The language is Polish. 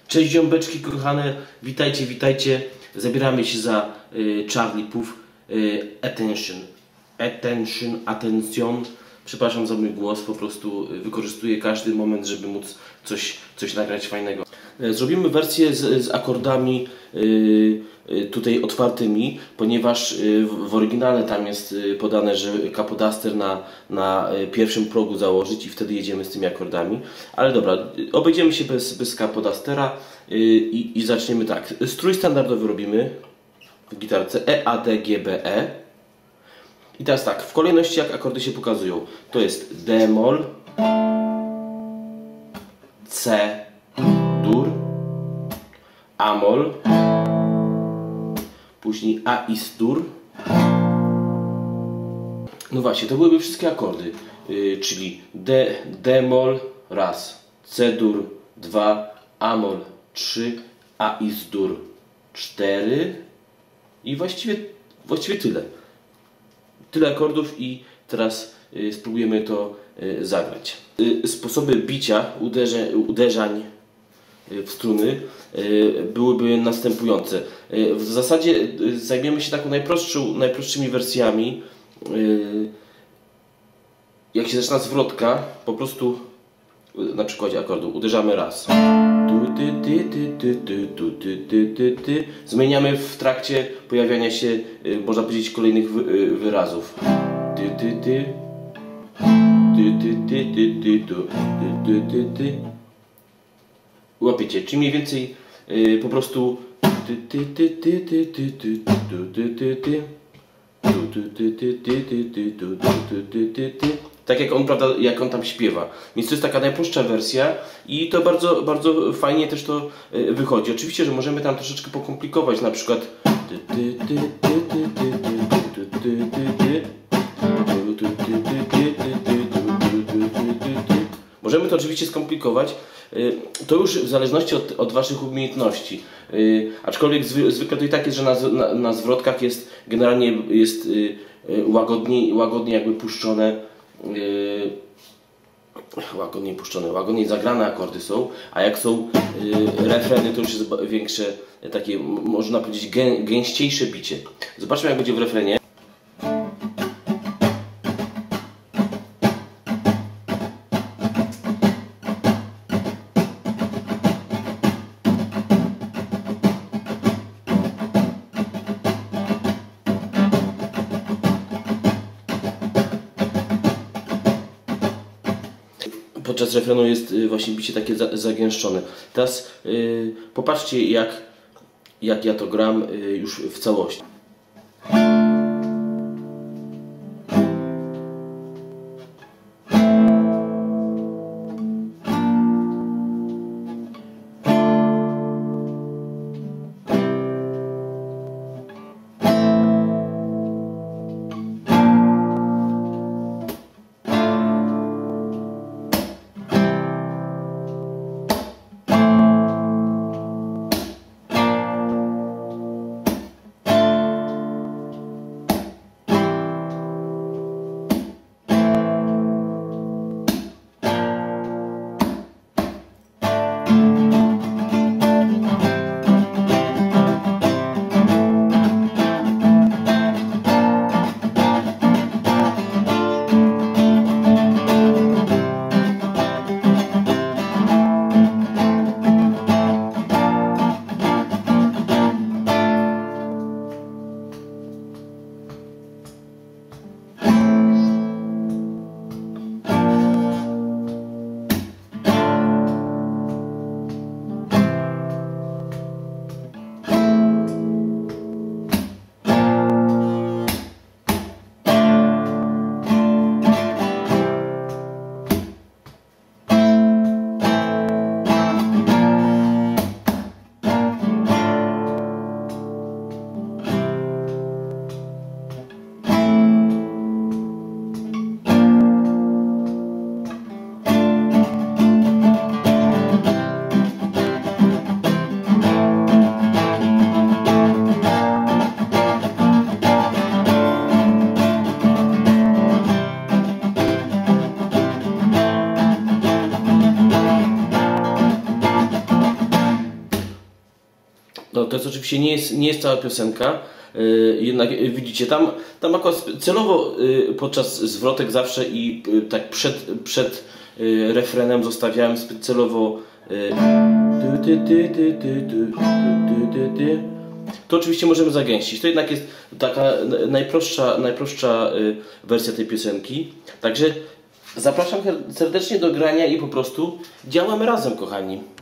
Cześć ziomeczki kochane, witajcie, witajcie. Zabieramy się za Charlie Puth Attention. Przepraszam za mój głos, po prostu wykorzystuję każdy moment, żeby móc coś nagrać fajnego. Zrobimy wersję z akordami tutaj otwartymi, ponieważ w oryginale tam jest podane, że kapodaster na pierwszym progu założyć i wtedy jedziemy z tymi akordami. Ale dobra, obejdziemy się bez kapodastera i zaczniemy tak. Strój standardowy robimy w gitarce E, A, D, G, B, E. I teraz tak, w kolejności jak akordy się pokazują, to jest D-moll, C, dur, A-moll, później A is dur. No właśnie, to byłyby wszystkie akordy, czyli D-moll raz, C-dur 2, A-moll 3, A is dur 4 i właściwie tyle. Tyle akordów i teraz spróbujemy to zagrać. Sposoby bicia, uderzań w struny byłyby następujące. W zasadzie zajmiemy się taką najprostszymi wersjami. Jak się zaczyna zwrotka, po prostu na przykładzie akordu uderzamy raz. Zmieniamy w trakcie pojawiania się, można powiedzieć, kolejnych wyrazów. Łapiecie, czyli mniej więcej po prostu tak jak on, prawda, jak on tam śpiewa. Więc to jest taka najprostsza wersja i to bardzo, bardzo fajnie też to wychodzi. Oczywiście, że możemy tam troszeczkę pokomplikować, na przykład możemy to oczywiście skomplikować, to już w zależności od Waszych umiejętności. Aczkolwiek zwykle to i tak jest, że na zwrotkach jest generalnie łagodniej jakby puszczone, łagodniej zagrane akordy są, a jak są refreny, to już jest większe, takie, można powiedzieć, gęściejsze bicie. Zobaczmy, jak będzie w refrenie. Podczas refrenu jest właśnie bicie takie zagęszczone. Teraz popatrzcie, jak ja to gram już w całości. to jest oczywiście nie jest cała piosenka. Jednak widzicie, tam akurat celowo podczas zwrotek zawsze i tak przed refrenem zostawiałem celowo to oczywiście możemy zagęścić. To jednak jest taka najprostsza wersja tej piosenki. Także zapraszam serdecznie do grania i po prostu działamy razem, kochani.